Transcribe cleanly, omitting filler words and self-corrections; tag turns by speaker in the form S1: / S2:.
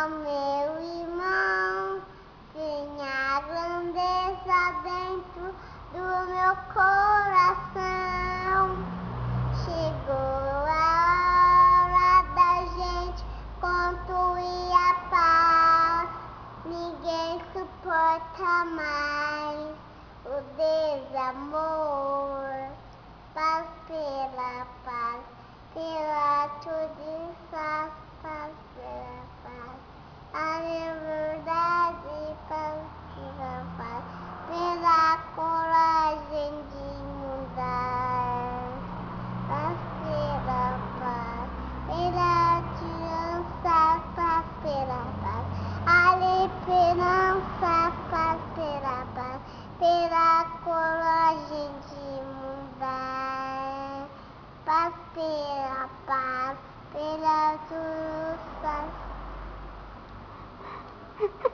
S1: ao meu irmão, tenha grandeza dentro do meu coração. Chegou a hora da gente construir a paz. Ninguém suporta mais o desamor. Paz pela paz, pela justiça, paz pela paz, a liberdade, paz pela paz, pela coragem de mudar. Paz pela paz, pela criança, paz pela paz, a esperança, paz pela paz, pela coragem de mudar. Paz pela paz, pela justiça.